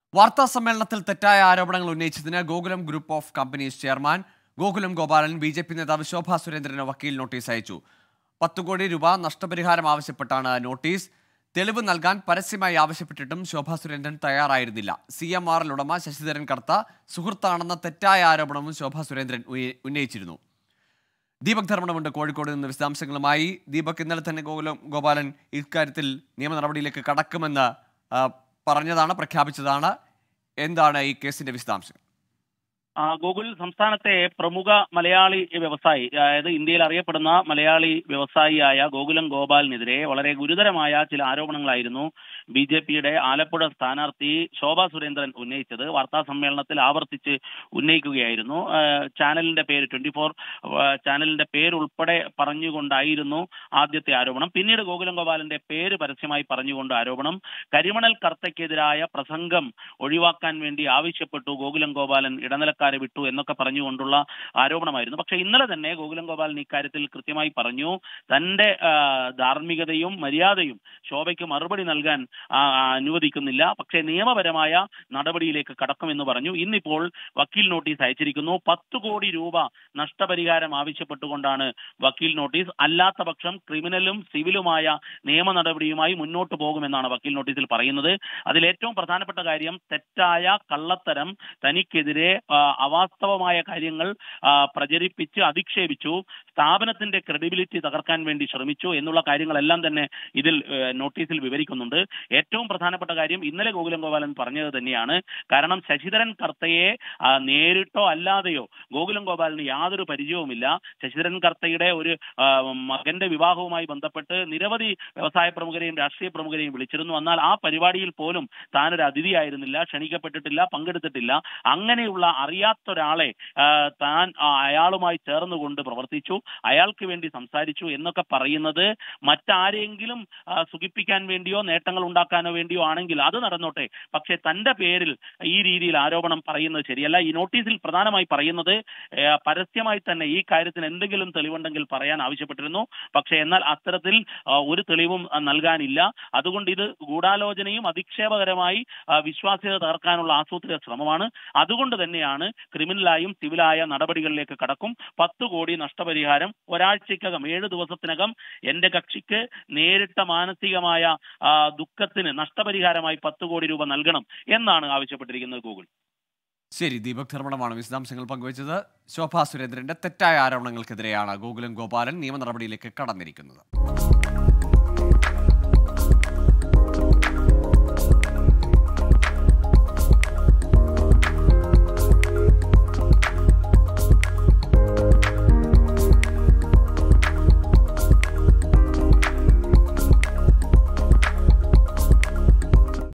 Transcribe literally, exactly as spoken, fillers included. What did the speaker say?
വാർത്താ സമ്മേളനത്തിൽ തെറ്റായ ആരോപണങ്ങൾ ഉന്നയിച്ചതിന് Gokulam group of companies chairman Gokulam Gopalan B J P നേതാവ് ശോഭാ സുരേന്ദ്രന് വക്കീൽ നോട്ടീസ് അയച്ചു. പത്ത് കോടി രൂപ നഷ്ടപരിഹാരം ആവശ്യപ്പെട്ടാണ് നോട്ടീസ്. തെളിവ് നൽകാൻ പരസ്യമായി ആവശ്യപ്പെട്ടിട്ടും ശോഭാ സുരേന്ദ്രൻ തയ്യാറായിരുന്നില്ല. സി എം ആർ എൽ ഉടമ ശശിധരൻ കർത്ത സുഹൃത്താണെന്ന തെറ്റായ ആരോപണവും ശോഭാ സുരേന്ദ്രൻ ഉന്നയിച്ചിരുന്നു. ദീപക് ധർമ്മടമുണ്ട് കോഴിക്കോട് നിന്ന് വിശദാംശങ്ങളുമായി. ദീപക്, ഇന്നലെ തന്നെ ഗോകുലം ഗോപാലൻ ഇക്കാര്യത്തിൽ നിയമ നടപടിയിലേക്ക് കടക്കുമെന്ന് പറഞ്ഞതാണ്, പ്രഖ്യാപിച്ചതാണ്. എന്താണ് ഈ കേസിന്റെ വിശദാംശം? ഗൂഗിൾ സംസ്ഥാനത്തെ പ്രമുഖ മലയാളി വ്യവസായി, അതായത് ഇന്ത്യയിൽ അറിയപ്പെടുന്ന മലയാളി വ്യവസായിയായ ഗോകുലം ഗോപാലിനെതിരെ വളരെ ഗുരുതരമായ ചില ആരോപണങ്ങളായിരുന്നു ബി ജെ പിയുടെ ആലപ്പുഴ സ്ഥാനാർത്ഥി ശോഭാ സുരേന്ദ്രൻ ഉന്നയിച്ചത്. വാർത്താ സമ്മേളനത്തിൽ ആവർത്തിച്ച് ഉന്നയിക്കുകയായിരുന്നു. ചാനലിന്റെ പേര് ട്വന്റി ഫോർ ചാനലിന്റെ പേരുൾപ്പെടെ പറഞ്ഞുകൊണ്ടായിരുന്നു ആദ്യത്തെ ആരോപണം. പിന്നീട് ഗോകുലം ഗോപാലിന്റെ പേര് പരസ്യമായി പറഞ്ഞുകൊണ്ട് ആരോപണം. കരിമണൽ കർത്തയ്ക്കെതിരായ പ്രസംഗം ഒഴിവാക്കാൻ വേണ്ടി ആവശ്യപ്പെട്ടു ഗോകുലം ഗോപാലൻ ഇടനിലക്കാർ വിട്ടു എന്നൊക്കെ പറഞ്ഞുകൊണ്ടുള്ള ആരോപണമായിരുന്നു. പക്ഷേ ഇന്നലെ തന്നെ ഗോകുലം ഗോപാലൻ ഇക്കാര്യത്തിൽ കൃത്യമായി പറഞ്ഞു, തന്റെ ധാർമ്മികതയും മര്യാദയും ശോഭയ്ക്ക് മറുപടി നൽകാൻ അനുവദിക്കുന്നില്ല, പക്ഷേ നിയമപരമായ നടപടിയിലേക്ക് കടക്കുമെന്ന് പറഞ്ഞു. ഇന്നിപ്പോൾ വക്കീൽ നോട്ടീസ് അയച്ചിരിക്കുന്നു. പത്ത് കോടി രൂപ നഷ്ടപരിഹാരം ആവശ്യപ്പെട്ടുകൊണ്ടാണ് വക്കീൽ നോട്ടീസ്. അല്ലാത്ത പക്ഷം ക്രിമിനലും സിവിലുമായ നിയമ നടപടിയുമായി മുന്നോട്ട് പോകുമെന്നാണ് വക്കീൽ നോട്ടീസിൽ പറയുന്നത്. അതിൽ ഏറ്റവും പ്രധാനപ്പെട്ട കാര്യം, തെറ്റായ കള്ളത്തരം തനിക്കെതിരെ അവാസ്തവമായ കാര്യങ്ങൾ പ്രചരിപ്പിച്ച് അധിക്ഷേപിച്ചു, സ്ഥാപനത്തിന്റെ ക്രെഡിബിലിറ്റി തകർക്കാൻ വേണ്ടി ശ്രമിച്ചു എന്നുള്ള കാര്യങ്ങളെല്ലാം തന്നെ ഇതിൽ നോട്ടീസിൽ വിവരിക്കുന്നുണ്ട്. ഏറ്റവും പ്രധാനപ്പെട്ട കാര്യം ഇന്നലെ ഗോകുലം ഗോപാലൻ പറഞ്ഞത് തന്നെയാണ്. കാരണം ശശിധരൻ കർത്തയെ നേരിട്ടോ അല്ലാതെയോ ഗോകുലം ഗോപാലന് യാതൊരു പരിചയവുമില്ല. ശശിധരൻ കർത്തയുടെ ഒരു മകന്റെ വിവാഹവുമായി ബന്ധപ്പെട്ട് നിരവധി വ്യവസായ പ്രമുഖരെയും രാഷ്ട്രീയ പ്രമുഖരെയും വിളിച്ചിരുന്നു. എന്നാൽ ആ പരിപാടിയിൽ പോലും താനൊരു അതിഥിയായിരുന്നില്ല, ക്ഷണിക്കപ്പെട്ടിട്ടില്ല, പങ്കെടുത്തിട്ടില്ല. അങ്ങനെയുള്ള അറിയാത്തൊരാളെ താൻ അയാളുമായി ചേർന്നുകൊണ്ട് പ്രവർത്തിച്ചു, അയാൾക്ക് വേണ്ടി സംസാരിച്ചു എന്നൊക്കെ പറയുന്നത് മറ്റാരെങ്കിലും സുഖിപ്പിക്കാൻ വേണ്ടിയോ നേട്ടങ്ങൾ ഉണ്ടാക്കാനോ വേണ്ടിയോ ആണെങ്കിൽ അത് നടന്നോട്ടെ. പക്ഷേ തന്റെ പേരിൽ ഈ രീതിയിൽ ആരോപണം പറയുന്നത് ശരിയല്ല. ഈ നോട്ടീസിൽ പ്രധാനമായി പറയുന്നത് പരസ്യമായി തന്നെ ഈ കാര്യത്തിന് എന്തെങ്കിലും തെളിവുണ്ടെങ്കിൽ പറയാൻ ആവശ്യപ്പെട്ടിരുന്നു. പക്ഷേ എന്നാൽ അത്തരത്തിൽ ഒരു തെളിവും നൽകാനില്ല. അതുകൊണ്ട് ഇത് ഗൂഢാലോചനയും അധിക്ഷേപകരമായി വിശ്വാസ്യത തകർക്കാനുള്ള ആസൂത്രിത ശ്രമമാണ്. അതുകൊണ്ട് തന്നെയാണ് ക്രിമിനലായും സിവിലായ നടപടികളിലേക്ക് കടക്കും. പത്ത് കോടി നഷ്ടപരിഹാരം ഒരാഴ്ചക്കകം, ഏഴ് ദിവസത്തിനകം എന്റെ കക്ഷിക്ക് നേരിട്ട മാനസികമായ ദുഃഖത്തിന് നഷ്ടപരിഹാരമായി പത്ത് കോടി രൂപ നൽകണം എന്നാണ് ആവശ്യപ്പെട്ടിരിക്കുന്നത് ഗൂഗിൾ. ശരി, ദീപക് ധർമ്മടമാണ് വിശദാംശങ്ങൾ പങ്കുവച്ചത്. ശോഭാ സുരേന്ദ്രന്റെ തെറ്റായ ആരോപണങ്ങൾക്കെതിരെയാണ് ഗോകുലം ഗോപാലൻ നിയമ നടപടിയിലേക്ക് കടന്നിരിക്കുന്നത്.